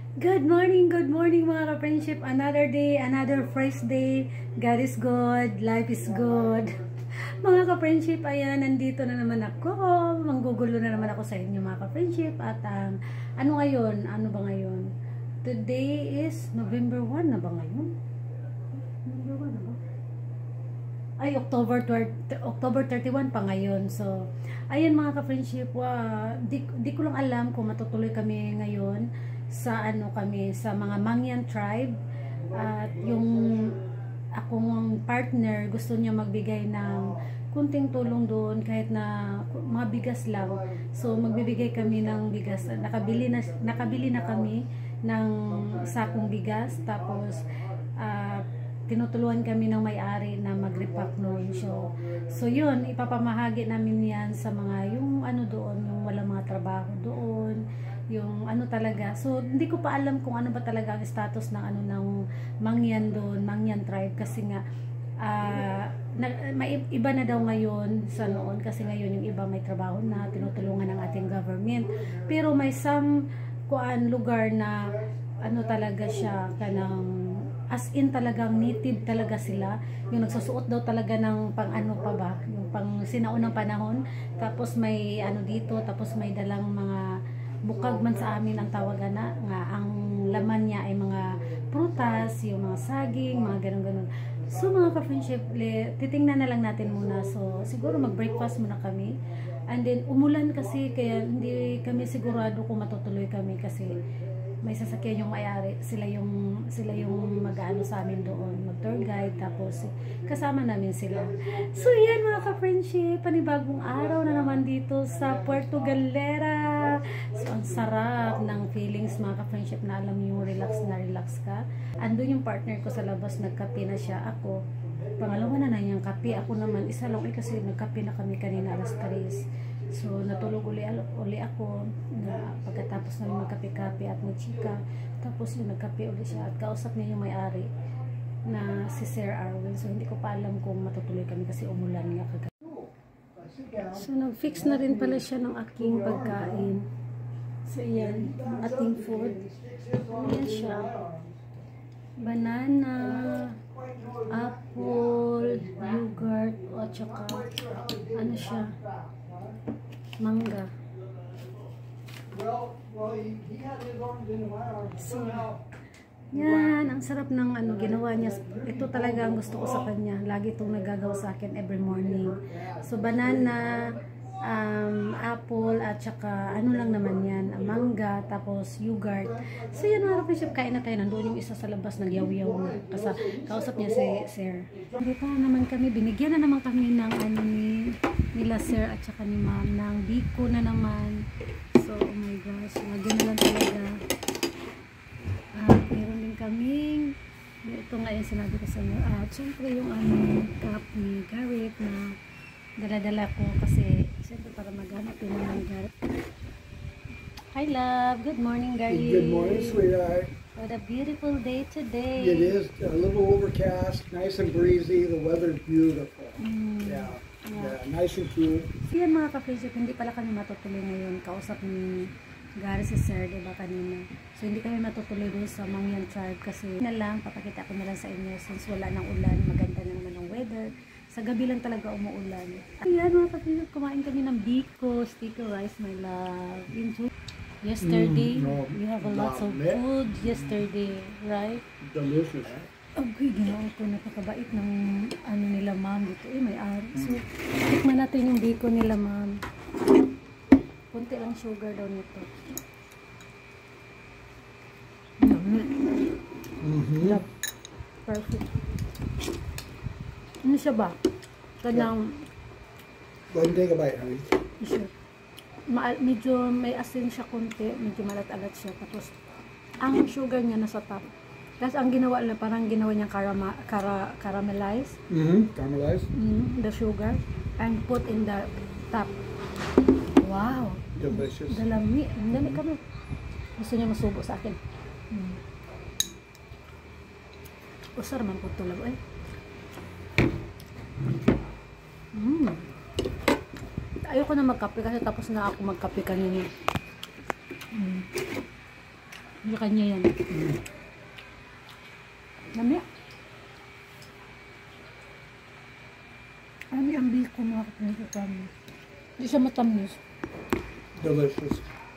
Good morning mga ka-friendship. Another day, another fresh day. God is good, life is good. Mga ka-friendship, ayan, nandito na naman ako. Manggugulo na naman ako sa inyo mga ka-friendship. At ano ngayon? Ano ba ngayon? Today is November 1 na ba ngayon? November 1 na ba? Ay, October 31 pa ngayon. So, ayan mga ka-friendship, di ko lang alam kung matutuloy kami ngayon sa sa mga Mangyan tribe. At yung akong partner gusto niya magbigay ng kunting tulong doon kahit na mga bigas lang. So magbibigay kami ng bigas. Nakabili na kami ng sakong bigas, tapos tinutulungan kami ng may-ari na mag-repack noon. So yun, ipapamahagi namin yan sa mga yung doon, yung walang mga trabaho doon, yung talaga. So hindi ko pa alam kung ano ba talaga ang status ng ng Mangyan doon, Mangyan tribe, kasi nga may iba na daw ngayon sa noon, kasi ngayon yung iba may trabaho na, tinutulungan ng ating government. Pero may some lugar na talaga siya kanang as in talagang native talaga sila, yung nagsusuot daw talaga ng pang pa ba, yung pang sinaunang panahon, tapos may dito, tapos may dalang mga bukag man sa amin ang tawagan na nga, ang laman niya ay mga prutas, yung mga saging, mga ganun-ganun. So mga ka-friendship, titingnan na lang natin muna. So siguro mag-breakfast muna kami, and then umulan kasi, kaya hindi kami sigurado kung matutuloy kami, kasi may sasakyan yung may-ari, sila yung mag-ano sa amin doon, mag-tour guide, tapos kasama namin sila. So yan mga ka-friendship, panibagong araw na naman dito sa Puerto Galera. So ang sarap ng feelings mga ka-friendship, na alam yung relax ka. Andun yung partner ko sa labas, nagkape na siya. Ako, pangalawa na yung kape. Ako naman, isa lang kasi nagkape na kami kanina alas 3. So natulog uli ako na pagkatapos namin magkape-kape at magchika. Tapos yung nagkape uli siya at kausap niya yung may-ari na si Sir Arwin. So hindi ko pa alam kung matutuloy kami kasi umulan nga kagabi. So nag-fix na rin pala siya ng aking pagkain. So yan, ating food. Ayan siya. Banana, apple, yogurt, at saka siya, mangga. So, yan, ang sarap ng ginawa niya. Ito talaga ang gusto ko sa kanya. Lagi itong nagagawa sa akin every morning. So, banana, apple, at saka lang naman yan, mangga, tapos yogurt. So yan mga kapatid, kain na tayo. Nandoon yung isa sa labas, nagyaw-yaw na. Kasi kausap niya si Sir. Dito na naman kami, binigyan na naman kami ng nila Sir at saka ni Ma'am ng biko na naman. So oh my gosh, lagi na lang talaga. Meron din kaming, ito nga yung sinabi ko sa inyo. Siyempre yung cup ni Garrett na dala-dala ko, kasi siyempre para maghanap yun ng Garrett. Hi love, good morning Garrett. Good morning sweetheart. What a beautiful day today. It is a little overcast, nice and breezy, the weather's beautiful. Yeah, nice and cool. So yan mga ka-friendship, hindi pala kami matutuloy ngayon. Kausap ni Garrett si Sir, diba kanina. So hindi kami matutuloy doon sa Mangyan tribe, kasi papakita ko na lang sa inyo, since wala ng ulan, maganda na naman ang weather. Sa gabi lang talaga umuulan. Ayan mga kapatid, kumain kami ng biko, sticky rice, my love. Yesterday, we have a lots of food yesterday, right? Delicious. Okay, ginawa ko, napakabait ng nila ma'am dito. May ari. So, tikman natin yung biko nila ma'am. Kunti lang sugar daw nito. Love. Perfect. Ano siya ba? Kanyang... Go ahead and take a bite, honey. Sure. Medyo may asin siya kunti. Medyo malat-alat siya. Tapos, ang sugar niya nasa top. Tapos, ang ginawa niya, parang ginawa niya caramelize. Caramelize? The sugar. And put in the top. Wow! Delicious. Dalami. Dali kami. Gusto niya masubo sa akin. Usar man po tulog eh. Ayoko na magkape kasi tapos na ako magkape kanina. Yung kanya yan. Namaya. Ano yung biko mga kapatid kami? Hindi siya matamis. Delicious.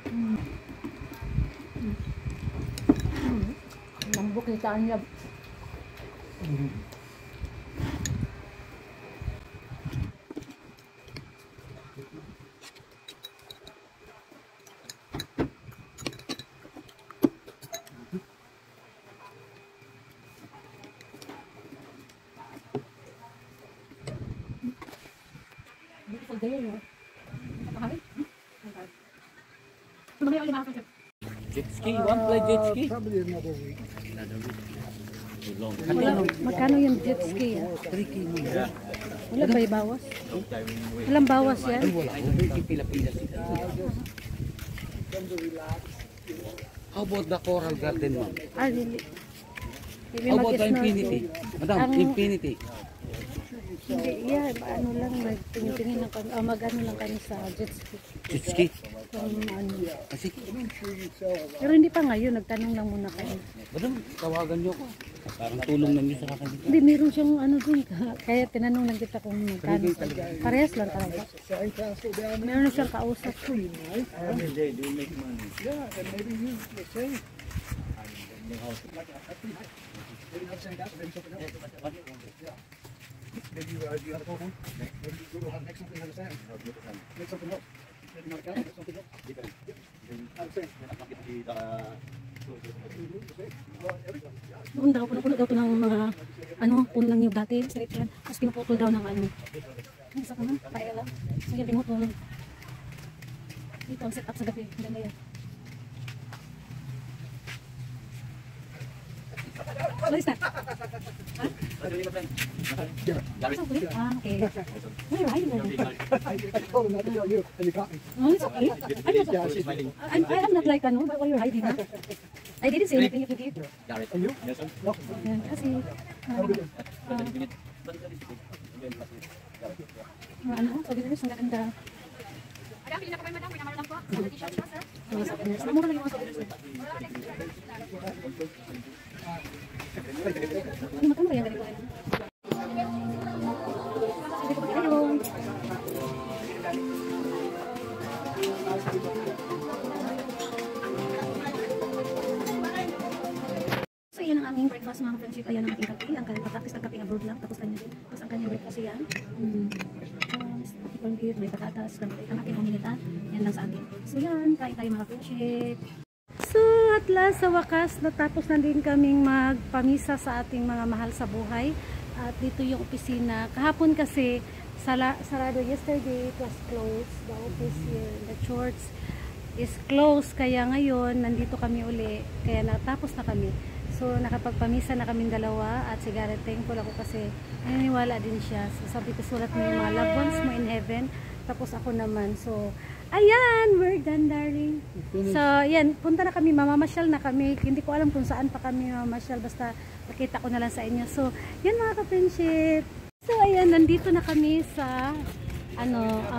Lambok kitaan niya. Beautiful day, no? Jet ski, one play jet ski. Probably another week. Magkano yung jet ski? 3 kilo. Wala ba bawas? Walang bawas yan? Wala, pila-pila sila. How about the coral garden, ma'am? Ah, really? How about the infinity? Madam, infinity. Hindi, yeah, ano lang, tingin lang kami, mag-ano lang kami sa jet ski. Jet ski? Ano. Kasi, Pero hindi pa ngayon, nagtanong lang muna kami. madam, tawagan niyo ako. Parang tulong na niyo sa akin. Hindi, meron siyang ano dun, kaya tinanong lang kita kung magkano. Parehas lang talaga. Meron na siyang kausap. Maybe do you have a phone? Maybe go to next something understand. Make something else. Maybe not account, make something else. Noon daw, puno daw ito ng mga, ano, puno lang yung dati, straight yan. Tapos pinuputol daw ng ano. Isa ka na, paela. Sige, pinuputol. Dito ang set up sa gabi. Ganda yan. What is that? Huh? That's okay. Ah, okay. Where are you? I told him not to tell you, and you caught me. No, it's okay. I am not like, ano, but while you're hiding, huh? I didn't say anything if you did. And you? Yes, sir. No. Yan, kasi, ano, souvenirs, ang gaganda. Mga souvenirs. Mura lang yung mga souvenirs. Ano, magkano ba yan ganito? Hello. So, yan ang aming breakfast mga friendship. Ayan ang ating kape. Ang kanyang practice ng kape na brood lang. Tapos kanya din. Tapos ang kanyang breakfast yan. Corn beef, may patatas. Ang ating huminita. Yan lang sa atin. So yan, kain tayo mga friendship. So at last sa wakas natapos na din kaming magpamisa sa ating mga mahal sa buhay. At dito yung opisina. Kahapon kasi sarado yesterday. It was closed. The office here, the church is closed. Kaya ngayon nandito kami uli. Kaya natapos na kami. So nakapagpamisa na kaming dalawa. At si Garrett, thankful ako kasi naniniwala din siya. So sabi ko, sulat mo yung mga loved ones mo in heaven. Tapos ako naman. So ayan, we're done, darling. So, yan, punta na kami, mamamasyal na kami. Hindi ko alam kung saan pa kami mamamasyal, basta nakita ko na lang sa inyo. So, yan mga ka-friendship. So, ayan, nandito na kami sa, ano,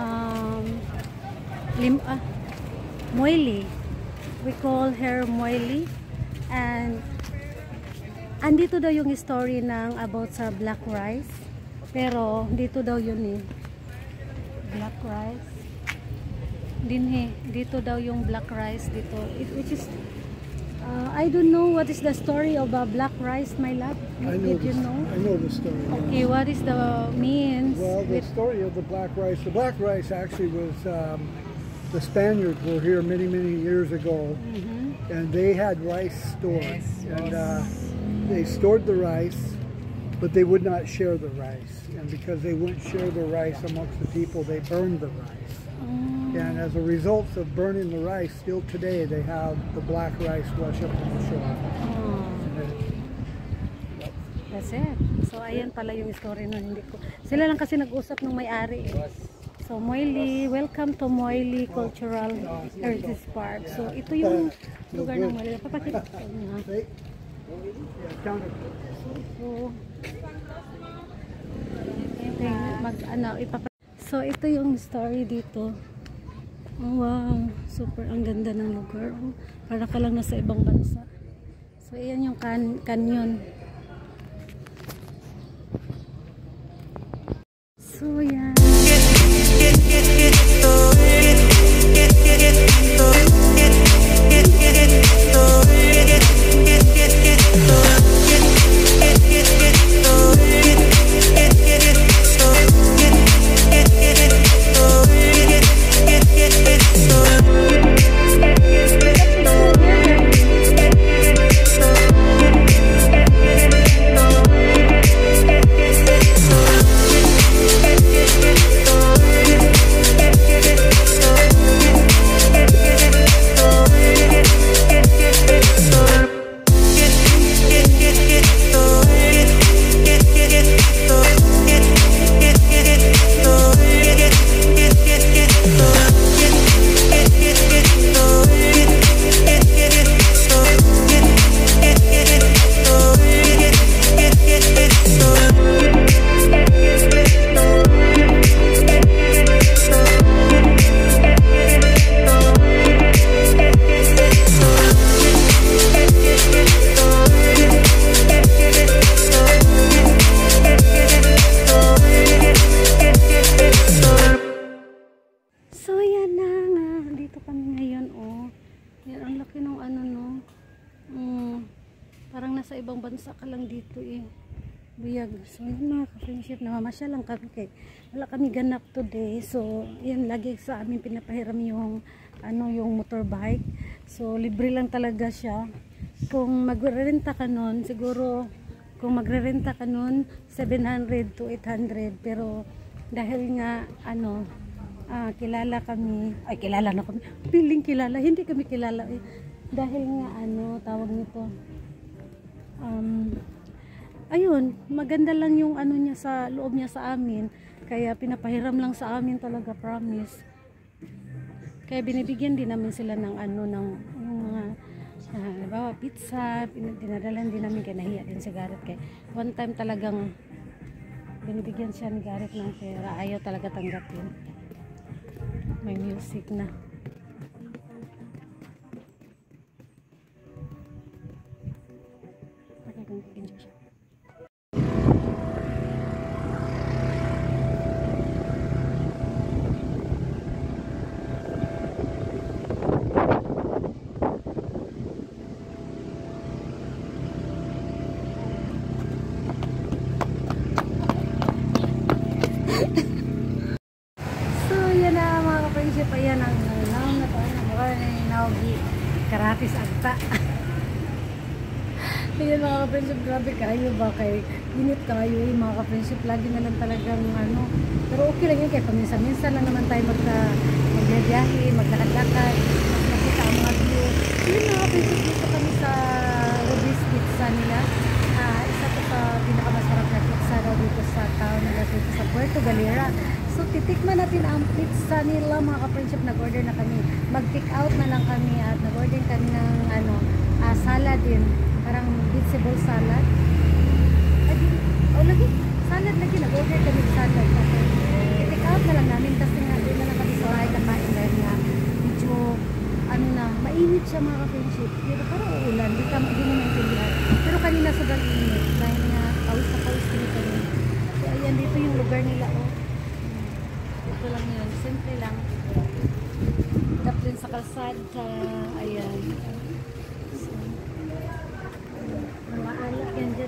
Moily. We call her Moily. And, andito daw yung story ng about sa black rice. Pero, dito daw yun eh. Black rice. Dito daw yung black rice dito, which is I don't know what is the story of black rice, my love. Did you know? I know the story. Okay, what is the means? Well, the story of the black rice. The black rice actually was the Spaniards were here many years ago, and they had rice stored, and they stored the rice, but they would not share the rice, and because they wouldn't share the rice amongst the people, they burned the rice. And as a result of burning the rice, still today they have the black rice wash up on the shore. That's it. So ayan pala yung story nun. Hindi ko. Sila lang kasi nag-usap ng may-ari. So Moily, welcome to Moily Cultural Heritage Park. So ito yung lugar ng Moily. Papakita ko na. So ito yung story dito. Oh, wow, super ang ganda ng lugar. Oh, para ka lang nasa ibang bansa. So ayan yung canyon. So yan. So yan na nga, dito kami ngayon oh. Yan ang laki ng ano no. Parang nasa ibang bansa ka lang dito eh. Buyag. So yun mga ka-friendship, namamasya lang kami kay wala kami ganap today. So yan lagi sa amin pinapahiram yung ano yung motorbike. So libre lang talaga siya. Kung magrerenta ka nun, siguro kung magrerenta ka nun 700 to 800 pero dahil nga ano kilala kami, ay kilala na kami, piling kilala, hindi kami kilala eh. Dahil nga ano, tawag nito ayun, maganda lang yung ano niya sa loob niya sa amin, kaya pinapahiram lang sa amin talaga, promise. Kaya binibigyan din namin sila ng ano, ng mga halimbawa pizza, dinadalan din namin, kaya nahiya din si Garrett, kaya one time talagang binibigyan siya ni Garrett ng pera, ayaw talaga tanggapin. May music na. Friendship, ayan ang naon na tayo ng mukha na inawagi karatis agta. Ayan mga ka-friendship, grabe kayo ba kay init kayo eh mga ka-friendship, lagi na lang talagang ano, pero okay lang yun kaya paminsan-minsan lang naman tayo magbiyahe, maglakad-lakad, mas makita ang mga view. Ayan mga ka-friendship, dito kami sa Rubis Pizza nila. Isa po sa pinakamasarap na pizza daw dito sa town nila, dito sa Puerto Galera. So, titikman natin ang pizza nila mga ka-friendship. Nag-order na kami. Mag-pick out na lang kami at nag-order kami ng ano, salad din. Parang vegetable salad. Lagi. Salad lagi. Nag-order kami ng salad. I-pick out na lang namin kasi nga doon na lang kami sa bahay kakain dahil nga medyo ano na, mainit siya mga ka-friendship. Pero parang uulan. Di mo maintindihan. Pero kanina sobrang init. Dahil nga pawis na pawis kami kami. So, ayan dito yung lugar nila oh. Ito lang yun, simple lang. Tap din sa kalsada. Ayan. So, maalak yan dyan.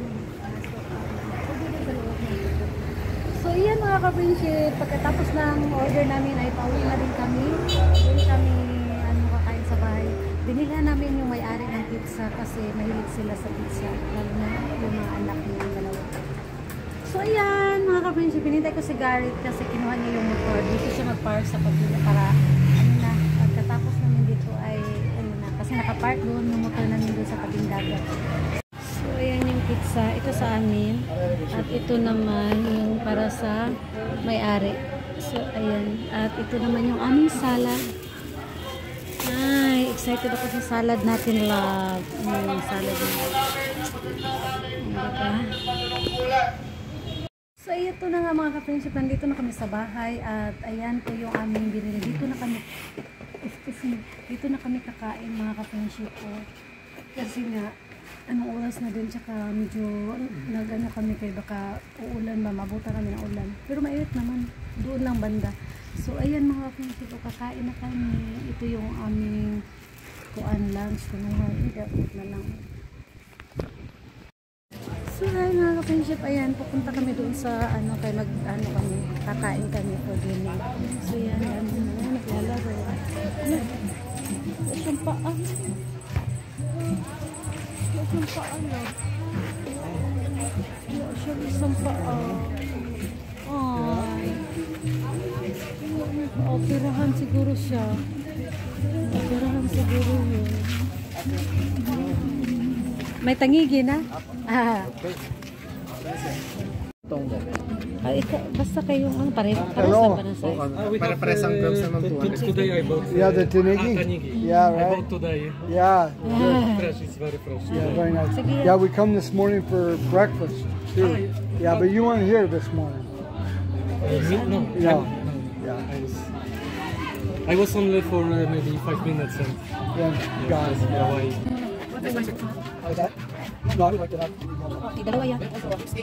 So, iyan mga ka-friendship. Pagkatapos ng order namin ay pauwi na rin kami. Hindi kami kakain sa bahay. Binila namin yung may-ari ng pizza kasi mahilig sila sa pizza. Lalo na yung mga anak niya ang dalawa. So ayan mga ka-friendship, pinintay ko si Garrett kasi kinuha niya yung motor. Dito siya mag-park sa pagdila para ano na, pagkatapos namin dito ay ano na, kasi nakapark doon yung motor namin doon sa tabing dagat. So ayan yung pizza, ito sa amin at ito naman yung para sa may-ari. So ayan, at ito naman yung aming salad. Ay, excited ako sa salad natin, love. Yung salad natin. So, ito na nga mga ka-friendship. Nandito na kami sa bahay. At ayan po yung aming binili. Dito na kami Kasi dito na kami kakain mga ka-friendship ko. Kasi nga, anong oras na din, tsaka medyo nag-ano kami kay baka uulan ba, mabuta kami ng ulan. Pero mainit naman, doon lang banda. So ayan mga ka-friendship ko, kakain na kami. Ito yung aming kuan lunch, kunuhan, ikot na lang. So hi mga ka-friendship, ayan, pupunta kami doon sa ano, kay mag-ano kami, kakain kami for dinner. So yan, ano na, naglalaro. Ano? Siyang paa. Siyang paa na. Siyang isang paa. Ay. Operahan siguro siya. Operahan siguro yun. May tangigi na? Ah. Ay, basta kayong ano, parehas Hello. ba na size? Para-pares ang girls naman po. Today I bought. Yeah, the tanigi. Tanigi. Yeah, I right. bought today. Yeah, Fresh, it's very fresh. yeah, very nice. Sige. Yeah, we come this morning for breakfast too. Yeah, but you weren't here this morning. No. Yeah. No. Yeah, I was only for maybe 5 minutes and yeah, guys. yeah, why? How's that? No, I like that. Okay, dalawa yan. You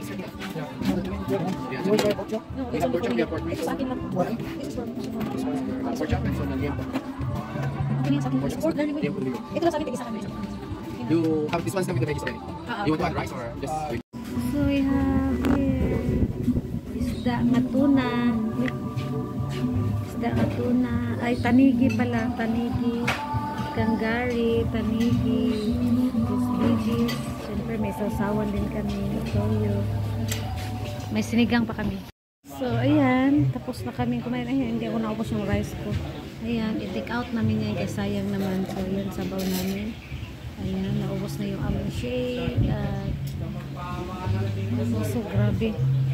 want to try pork chop? No, ito sa akin lang. What? Pork chop and so nag-game. Ano yan sa akin? Pork na rin. Ito lang sa akin, tig-isa kami. You have this one's coming with the veggies already. You want to add rice or just? So we have here isda nga tuna. Isda nga tuna. Ay, tanigi pala. Tanigi. Kangari. Tanigi. Veggies. Siyempre may sausawan din kami. Toyo. May sinigang pa kami. So ayan. Tapos na kami kumain. Ayan, hindi ako naubos yung rice ko. Ayan, i-take out namin yan kasi sayang naman. So yan, sabaw namin. Ayan, naubos na yung aming shade. At so grabe.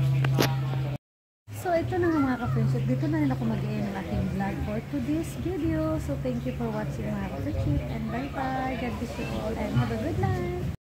So ito na nga mga ka-friendship. Dito na rin ako mag-end ng aking vlog for today's video. So thank you for watching mga ka-friendship. And bye bye. God bless you all and have a good night.